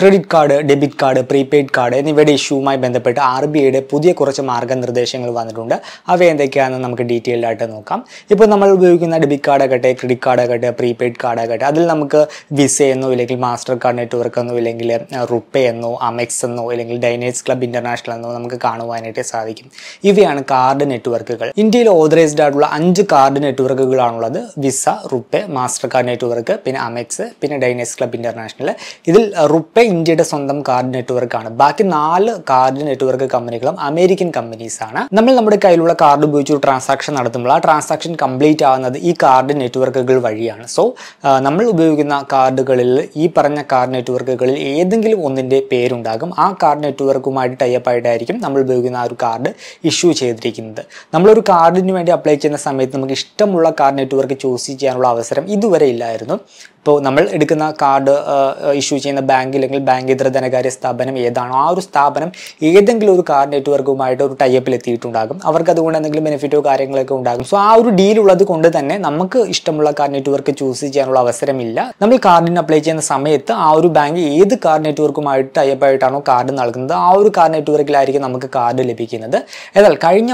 Credit card, debit card, prepaid card എന്നിവയുടെ ഇഷ്യൂവുമായി ബന്ധപ്പെട്ട് RBIയുടെ പുതിയ കുറച്ച് മാർഗ്ഗനിർദ്ദേശങ്ങൾ വന്നിട്ടുണ്ട്. അവ എന്തൊക്കെയാണെന്ന് നമുക്ക് ഡീറ്റെയിൽഡ് ആയിട്ട് നോക്കാം. ഇപ്പോൾ നമ്മൾ ഉപയോഗിക്കുന്ന ഡെബിറ്റ് കാർഡ് ആകട്ടെ, ക്രെഡിറ്റ് കാർഡ് ആകട്ടെ, പ്രീപെയ്ഡ് കാർഡ് ആകട്ടെ, അതിൽ നമുക്ക് വിസ എന്നോ ഇല്ലെങ്കിൽ മാസ്റ്റർ കാർഡ് നെറ്റ്വർക്ക് എന്നോ ഇല്ലെങ്കിൽ റുപ്പേ എന്നോ അമെക്സ് എന്നോ ഇല്ലെങ്കിൽ ഡൈനേഴ്സ് ക്ലബ് ഇന്റർനാഷണൽ എന്നോ നമുക്ക് കാണുവാനായിട്ട് സാധിക്കും. ഇവയാണ് കാർഡ് നെറ്റ്വർക്കുകൾ. ഇന്ത്യയിൽ ഓതറൈസ്ഡ് ആയിട്ടുള്ള 5 കാർഡ് നെറ്റ്വർക്കുകളാണുള്ളത്. Visa, RuPay, Mastercard network, പിന്നെ അമെക്സ്, പിന്നെ ഡൈനേഴ്സ് ക്ലബ് ഇന്റർനാഷണൽ. ഇതിൽ റുപ്പേ ഇന്ത്യയുടെ സ്വന്തം കാർഡ് നെറ്റ്വർക്കാണ്. ബാക്കി 4 കാർഡ് നെറ്റ്വർക്ക് കമ്പനികളും അമേരിക്കൻ കമ്പനീസ് ആണ്. നമ്മൾ നമ്മുടെ കയ്യിലുള്ള കാർഡ് ഉപയോഗിച്ച് ഒരു ട്രാൻസാക്ഷൻ നടത്തുമ്പോൾ ആ ട്രാൻസാക്ഷൻ കംപ്ലീറ്റ് ആവുന്നത് ഈ കാർഡ് നെറ്റ്വർക്കുകൾ വഴിയാണ്. സോ നമ്മൾ ഉപയോഗിക്കുന്ന കാർഡുകളിൽ ഈ പറഞ്ഞ കാർഡ് നെറ്റ്വർക്കുകളിൽ ഏതെങ്കിലും ഒന്നിൻ്റെ പേരുണ്ടാകും. ആ കാർഡ് നെറ്റ്വർക്കുമായിട്ട് ടൈപ്പ് ആയിട്ടായിരിക്കും നമ്മൾ ഉപയോഗിക്കുന്ന ആ ഒരു കാർഡ് ഇഷ്യൂ ചെയ്തിരിക്കുന്നത്. നമ്മളൊരു കാർഡിന് വേണ്ടി അപ്ലൈ ചെയ്യുന്ന സമയത്ത് നമുക്ക് ഇഷ്ടമുള്ള കാർഡ് നെറ്റ്വർക്ക് ചൂസ് ചെയ്യാനുള്ള അവസരം ഇതുവരെ ഇല്ലായിരുന്നു. ഇപ്പോൾ നമ്മൾ എടുക്കുന്ന കാർഡ് ഇഷ്യൂ ചെയ്യുന്ന ബാങ്ക് അല്ലെങ്കിൽ ബാങ്കേതര ധനകാര്യ സ്ഥാപനം ഏതാണോ ആ ഒരു സ്ഥാപനം ഏതെങ്കിലും ഒരു കാർഡ് നെറ്റ്വർക്കുമായിട്ട് ഒരു ടൈപ്പിൽ എത്തിയിട്ടുണ്ടാകും. അവർക്ക് അതുകൊണ്ട് എന്തെങ്കിലും ബെനിഫിറ്റോ കാര്യങ്ങളൊക്കെ ഉണ്ടാകും. സോ ആ ഒരു ഡീൽ ഉള്ളത് കൊണ്ട് തന്നെ നമുക്ക് ഇഷ്ടമുള്ള കാർഡ് നെറ്റ്വർക്ക് ചൂസ് ചെയ്യാനുള്ള അവസരമില്ല. നമ്മൾ കാർഡിന് അപ്ലൈ ചെയ്യുന്ന സമയത്ത് ആ ഒരു ബാങ്ക് ഏത് കാർഡ് നെറ്റ്വർക്കുമായിട്ട് ടൈപ്പായിട്ടാണോ കാർഡ് നൽകുന്നത് ആ ഒരു കാർഡ് നെറ്റ്വർക്കിലായിരിക്കും നമുക്ക് കാർഡ് ലഭിക്കുന്നത്. എന്നാൽ കഴിഞ്ഞ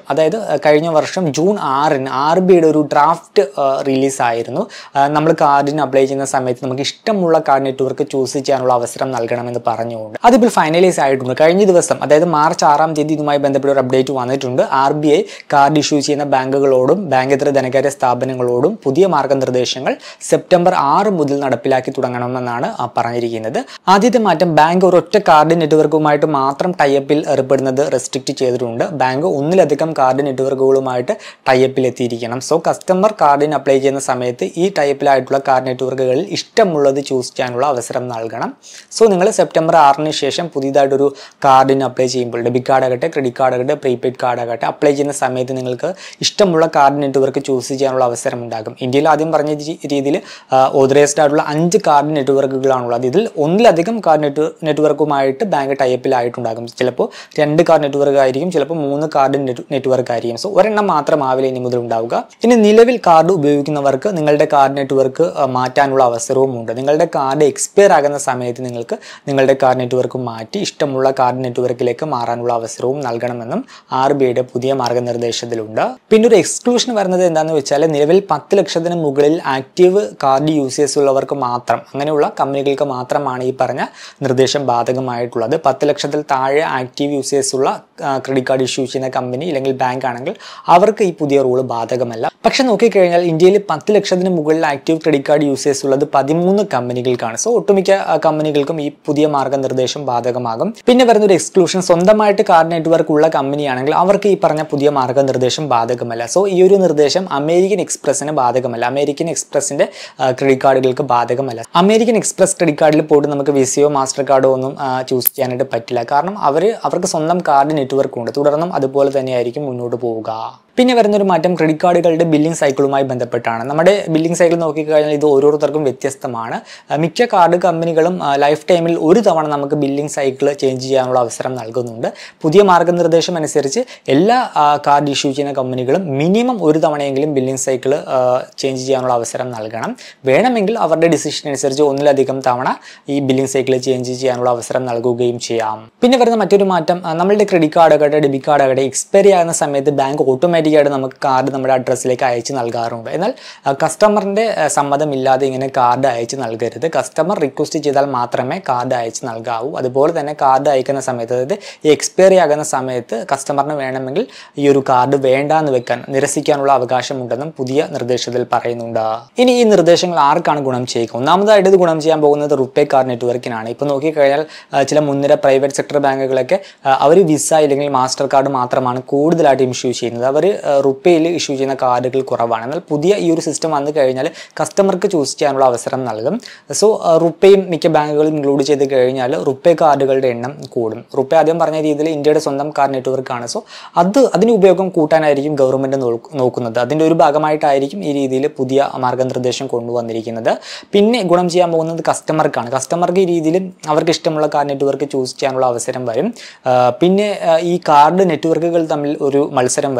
വർഷം ജൂൺ 6-ന് RBIയുടെ ഒരു ഡ്രാഫ്റ്റ് റിലീസായിരുന്നു. നമ്മൾ കാർഡിന് അപ്ലൈ ചെയ്യുന്ന സമയത്ത് നമുക്ക് ഇഷ്ടമുള്ള കാർഡ് നെറ്റ്വർക്ക് ചൂസ് ചെയ്യാനുള്ള അവസരം നൽകണമെന്ന് പറഞ്ഞുകൊണ്ട് അതിപ്പോൾ ഫൈനലൈസ് ആയിട്ടുണ്ട്. കഴിഞ്ഞ ദിവസം അതായത് മാർച്ച് 6-ാം തീയതി ഇതുമായി ബന്ധപ്പെട്ട ഒരു അപ്ഡേറ്റ് വന്നിട്ടുണ്ട്. RBI കാർഡ് ഇഷ്യൂ ചെയ്യുന്ന ബാങ്കുകളോടും ബാങ്കേതര ധനകാര്യ സ്ഥാപനങ്ങളോടും പുതിയ മാർഗ്ഗനിർദ്ദേശങ്ങൾ സെപ്റ്റംബർ 6 മുതൽ നടപ്പിലാക്കി തുടങ്ങണമെന്നാണ് പറഞ്ഞിരിക്കുന്നത്. ആദ്യത്തെ മാറ്റം ബാങ്ക് ഒരൊറ്റ കാർഡ് നെറ്റ്വർക്കുമായിട്ട് മാത്രം ടൈപ്പിൽ ഏർപ്പെടുന്നത് റെസ്ട്രിക്റ്റ് ചെയ്തിട്ടുണ്ട്. ബാങ്ക് ഒന്നിലധികം കാർഡ് നെറ്റ്വർക്കുകളുമായിട്ട് ടൈപ്പിൽ എത്തിയിരിക്കണം. സോ കസ്റ്റമർ കാർഡിന് അപ്ലൈ ചെയ്യുന്ന സമയത്ത് ഈ ടൈപ്പിലായിട്ടുള്ള കാർഡ് നെറ്റ്വർക്കുകളിൽ ഇഷ്ടമുള്ളത് ചൂസ് ചെയ്യാനുള്ള അവസരം നൽകണം. സോ നിങ്ങൾ സെപ്റ്റംബർ 6-ന് ശേഷം പുതിയതായിട്ടൊരു കാർഡിന് അപ്ലൈ ചെയ്യുമ്പോൾ ഡെബിറ്റ് കാർഡ് ആകട്ടെ, ക്രെഡിറ്റ് കാർഡ് ആകട്ടെ, പ്രീപെയ്ഡ് കാർഡ് ആകട്ടെ അപ്ലൈ ചെയ്യുന്ന സമയത്ത് നിങ്ങൾക്ക് ഇഷ്ടമുള്ള കാർഡ് നെറ്റ്വർക്ക് ചൂസ് ചെയ്യാനുള്ള അവസരം ഉണ്ടാകും. ഇന്ത്യയിൽ ആദ്യം പറഞ്ഞ രീതിയിൽ ഓതറൈസ്ഡ് ആയിട്ടുള്ള 5 കാർഡ് നെറ്റ്വർക്കുകളാണുള്ളത്. ഇതിൽ ഒന്നിലധികം കാർഡ് നെറ്റ്വർക്കുമായിട്ട് ബാങ്ക് ടൈപ്പിലായിട്ടുണ്ടാകും. ചിലപ്പോൾ 2 കാർഡ് നെറ്റ്വർക്ക് ആയിരിക്കും, ചിലപ്പോൾ 3 കാർഡ് നെറ്റ്വർക്ക് ആയിരിക്കും. സോ ഒരെണ്ണം മാത്രമാവില്ല ഇനി മുതൽ ഉണ്ടാവുക. ഇനി നിലവിൽ കാർഡ് ഉപയോഗിക്കുന്നവർക്ക് നിങ്ങളുടെ കാർഡ് നെറ്റ്വർക്ക് മാറ്റാനുള്ള അവസരവും ഉണ്ട്. നിങ്ങളുടെ കാർഡ് എക്സ്പയർ ആകുന്ന സമയത്ത് നിങ്ങൾക്ക് നിങ്ങളുടെ കാർഡ് നെറ്റ്വർക്ക് മാറ്റി ഇഷ്ടമുള്ള കാർഡ് നെറ്റ്വർക്കിലേക്ക് മാറാനുള്ള അവസരവും നൽകണമെന്നും RBIയുടെ പുതിയ മാർഗ്ഗനിർദ്ദേശത്തിലുണ്ട്. പിന്നെ ഒരു എക്സ്ക്ലൂഷൻ വരുന്നത് എന്താണെന്ന് വെച്ചാൽ നിലവിൽ 10 ലക്ഷത്തിന് മുകളിൽ ആക്റ്റീവ് കാർഡ് യൂസേഴ്സ് ഉള്ളവർക്ക് മാത്രം, അങ്ങനെയുള്ള കമ്പനികൾക്ക് മാത്രമാണ് ഈ പറഞ്ഞ നിർദ്ദേശം ബാധകമായിട്ടുള്ളത്. 10 ലക്ഷത്തിൽ താഴെ ആക്റ്റീവ് യൂസേഴ്സ് ഉള്ള ക്രെഡിറ്റ് കാർഡ് ഇഷ്യൂ ചെയ്യുന്ന കമ്പനി അല്ലെങ്കിൽ ബാങ്ക് ആണെങ്കിൽ അവർക്ക് ഈ പുതിയ റൂള് ബാധകമല്ല. പക്ഷെ നോക്കിക്കഴിഞ്ഞാൽ ഇന്ത്യയിൽ 10 ലക്ഷത്തിന് മുകളിൽ ആക്റ്റീവ് ക്രെഡിറ്റ് കാർഡ് യൂസേഴ്സ് ഉള്ളത് 13 കമ്പനികൾക്കാണ്. സോ ഒട്ടുമിക്ക കമ്പനികൾക്കും ഈ പുതിയ മാർഗ്ഗനിർദ്ദേശം ബാധകമാകും. പിന്നെ വരുന്ന ഒരു എക്സ്ക്ലൂഷൻ സ്വന്തമായിട്ട് കാർഡ് നെറ്റ്വർക്ക് ഉള്ള കമ്പനിയാണെങ്കിൽ അവർക്ക് ഈ പറഞ്ഞ പുതിയ മാർഗ്ഗനിർദ്ദേശം ബാധകമല്ല. സോ ഈ ഒരു നിർദ്ദേശം അമേരിക്കൻ എക്സ്പ്രസിന് ബാധകമല്ല. അമേരിക്കൻ എക്സ്പ്രസിന്റെ ക്രെഡിറ്റ് കാർഡുകൾക്ക് ബാധകമല്ല. അമേരിക്കൻ എക്സ്പ്രസ് ക്രെഡിറ്റ് കാർഡിൽ പോയിട്ട് നമുക്ക് വിസയോ മാസ്റ്റർ കാർഡോ ഒന്നും ചൂസ് ചെയ്യാനായിട്ട് പറ്റില്ല. കാരണം അവർക്ക് സ്വന്തം കാർഡ് നെറ്റ്വർക്ക് ഉണ്ട്. തുടർന്നും അതുപോലെ തന്നെയായിരിക്കും മുന്നോട്ട് പോവുക. പിന്നെ വരുന്നൊരു മാറ്റം ക്രെഡിറ്റ് കാർഡുകളുടെ ബില്ലിംഗ് സൈക്കിളുമായി ബന്ധപ്പെട്ടാണ്. നമ്മുടെ ബില്ലിംഗ് സൈക്കിൾ നോക്കിക്കഴിഞ്ഞാൽ ഇത് ഓരോരുത്തർക്കും വ്യത്യസ്തമാണ്. മിക്ക കാർഡ് കമ്പനികളും ലൈഫ് ടൈമിൽ ഒരു തവണ നമുക്ക് ബില്ലിംഗ് സൈക്കിൾ ചേഞ്ച് ചെയ്യാനുള്ള അവസരം നൽകുന്നുണ്ട്. പുതിയ മാർഗ്ഗനിർദ്ദേശം അനുസരിച്ച് എല്ലാ കാർഡ് ഇഷ്യൂ ചെയ്യുന്ന കമ്പനികളും മിനിമം ഒരു തവണയെങ്കിലും ബില്ലിംഗ് സൈക്കിൾ ചേഞ്ച് ചെയ്യാനുള്ള അവസരം നൽകണം. വേണമെങ്കിൽ അവരുടെ ഡിസിഷൻ അനുസരിച്ച് ഒന്നിലധികം തവണ ഈ ബില്ലിംഗ് സൈക്കിൾ ചേഞ്ച് ചെയ്യാനുള്ള അവസരം നൽകുകയും ചെയ്യാം. പിന്നെ വരുന്ന മറ്റൊരു മാറ്റം നമ്മളുടെ ക്രെഡിറ്റ് കാർഡ് ആകട്ടെ, ഡെബിറ്റ് കാർഡ് ആകട്ടെ എക്സ്പയറി ആകുന്ന സമയത്ത് ബാങ്ക് ഓട്ടോമാറ്റിക്കായിട്ട് നമുക്ക് കാർഡ് നമ്മുടെ അഡ്രസ്സിലേക്ക് അയച്ച് നൽകാറുണ്ട്. എന്നാൽ കസ്റ്റമറിന്റെ സമ്മതമില്ലാതെ ഇങ്ങനെ കാർഡ് അയച്ച് നൽകരുത്. കസ്റ്റമർ റിക്വസ്റ്റ് ചെയ്താൽ മാത്രമേ കാർഡ് അയച്ച് നൽകാവൂ. അതുപോലെ തന്നെ കാർഡ് അയക്കുന്ന സമയത്ത്, അതായത് ഈ എക്സ്പയറി ആകുന്ന സമയത്ത് കസ്റ്റമറിന് വേണമെങ്കിൽ ഈ ഒരു കാർഡ് വേണ്ടാന്ന് വെക്കാൻ, നിരസിക്കാനുള്ള അവകാശമുണ്ടെന്നും പുതിയ നിർദ്ദേശത്തിൽ പറയുന്നുണ്ട്. ഇനി ഈ നിർദ്ദേശങ്ങൾ ആർക്കാണ് ഗുണം ചെയ്യുക? ഒന്നാമതായിട്ട് ഇത് ഗുണം ചെയ്യാൻ പോകുന്നത് റുപ്പേ കാർഡ് നെറ്റ്വർക്കിനാണ്. ഇപ്പോൾ നോക്കിക്കഴിഞ്ഞാൽ ചില മുൻനിര പ്രൈവറ്റ് സെക്ടർ ബാങ്കുകളൊക്കെ അവർ വിസ അല്ലെങ്കിൽ മാസ്റ്റർ കാർഡ് മാത്രമാണ് കൂടുതലായിട്ട് ഇഷ്യൂ ചെയ്യുന്നത്. അവർ റുപ്പേയിൽ ഇഷ്യൂ ചെയ്യുന്ന കാർഡുകൾ കുറവാണ്. എന്നാൽ പുതിയ ഈ ഒരു സിസ്റ്റം വന്നു കഴിഞ്ഞാൽ കസ്റ്റമർക്ക് ചൂസ് ചെയ്യാനുള്ള അവസരം നൽകും. സോ റുപ്പേയും മിക്ക ബാങ്കുകളും ഇൻക്ലൂഡ് ചെയ്ത് കഴിഞ്ഞാൽ റുപ്പേ കാർഡുകളുടെ എണ്ണം കൂടും. റുപ്പേ ആദ്യം പറഞ്ഞ രീതിയിൽ ഇന്ത്യയുടെ സ്വന്തം കാർഡ് നെറ്റ്വർക്കാണ്. സോ അതിന് ഉപയോഗം കൂട്ടാനായിരിക്കും ഗവൺമെൻറ് നോക്കുന്നത്. അതിൻ്റെ ഒരു ഭാഗമായിട്ടായിരിക്കും ഈ രീതിയിൽ പുതിയ മാർഗ്ഗനിർദ്ദേശം കൊണ്ടുവന്നിരിക്കുന്നത്. പിന്നെ ഗുണം ചെയ്യാൻ പോകുന്നത് കസ്റ്റമർക്കാണ്. കസ്റ്റമർക്ക് ഈ രീതിയിൽ അവർക്ക് ഇഷ്ടമുള്ള കാർഡ് നെറ്റ്വർക്ക് ചൂസ് ചെയ്യാനുള്ള അവസരം വരും. പിന്നെ ഈ കാർഡ് നെറ്റ്വർക്കുകൾ തമ്മിൽ ഒരു മത്സരം വരും. കാരണം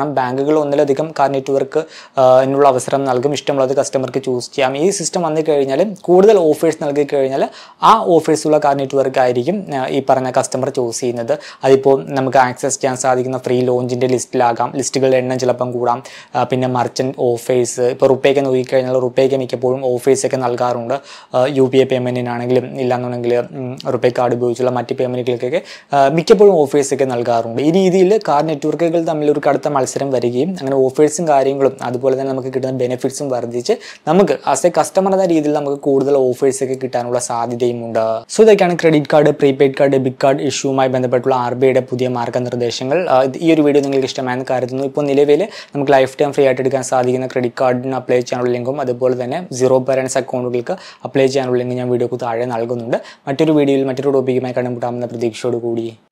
കാരണം ബാങ്കുകൾ ഒന്നിലധികം കാർഡ് നെറ്റ്വർക്ക് എന്നുള്ള അവസരം നൽകും. ഇഷ്ടമുള്ളത് കസ്റ്റമർക്ക് ചൂസ് ചെയ്യാം. ഈ സിസ്റ്റം വന്നു കഴിഞ്ഞാൽ കൂടുതൽ ഓഫേഴ്സ് നൽകി കഴിഞ്ഞാൽ ആ ഓഫേഴ്സുള്ള കാർഡ് നെറ്റ്വർക്ക് ആയിരിക്കും ഈ പറഞ്ഞ കസ്റ്റമർ ചൂസ് ചെയ്യുന്നത്. അതിപ്പോൾ നമുക്ക് ആക്സസ് ചെയ്യാൻ സാധിക്കുന്ന ഫ്രീ ലോഞ്ചിൻ്റെ ലിസ്റ്റിലാകാം. ലിസ്റ്റുകളുടെ എണ്ണം ചിലപ്പം കൂടാം. പിന്നെ മർച്ചൻറ്റ് ഓഫേഴ്സ്, ഇപ്പോൾ റുപ്പേക്ക് നോക്കിക്കഴിഞ്ഞാൽ റുപ്പേക്ക് മിക്കപ്പോഴും ഓഫേഴ്സൊക്കെ നൽകാറുണ്ട്. UPI പേയ്മെൻറ്റിനാണെങ്കിലും ഇല്ലാന്നുണ്ടെങ്കിൽ റുപ്പേ കാർഡ് ഉപയോഗിച്ചുള്ള മറ്റ് പേയ്മെൻറ്റുകൾക്കൊക്കെ മിക്കപ്പോഴും ഓഫേഴ്സൊക്കെ നൽകാറുണ്ട്. ഈ രീതിയിൽ കാർഡ് നെറ്റ്വർക്കുകൾ തമ്മിലൊരു കടുത്ത മത്സരം വരികയും അങ്ങനെ ഓഫേഴ്സും കാര്യങ്ങളും അതുപോലെ തന്നെ നമുക്ക് കിട്ടുന്ന ബെനിഫിറ്റ്സും വർദ്ധിച്ച് നമുക്ക് ആസ് എ കസ്റ്റമർ എന്ന രീതിയിൽ നമുക്ക് കൂടുതൽ ഓഫേഴ്സൊക്കെ കിട്ടാനുള്ള സാധ്യതയും ഉണ്ട്. സോ ഇതൊക്കെയാണ് credit card, prepaid card, debit card ഇഷ്യൂവുമായി ബന്ധപ്പെട്ടുള്ള RBIയുടെ പുതിയ മാർഗ്ഗനിർദ്ദേശങ്ങൾ. ഈ ഒരു വീഡിയോ നിങ്ങൾക്ക് ഇഷ്ടമായെന്ന് കരുതുന്നു. ഇപ്പോൾ നിലവിൽ നമുക്ക് ലൈഫ് ടൈം ഫ്രീ ആയിട്ട് എടുക്കാൻ സാധിക്കുന്ന ക്രെഡിറ്റ് കാർഡിന് അപ്ലൈ ചെയ്യാനുള്ള ലിങ്കും അതുപോലെ തന്നെ സീറോ ബാലൻസ് അക്കൗണ്ടുകൾക്ക് അപ്ലൈ ചെയ്യാനുള്ള ലിങ്ക് ഞാൻ വീഡിയോക്ക് താഴെ നൽകുന്നുണ്ട്. മറ്റൊരു വീഡിയോയിൽ മറ്റൊരു ടോപ്പിക്കുമായി കണ്ടുമുട്ടാമെന്ന പ്രതീക്ഷയോടുകൂടി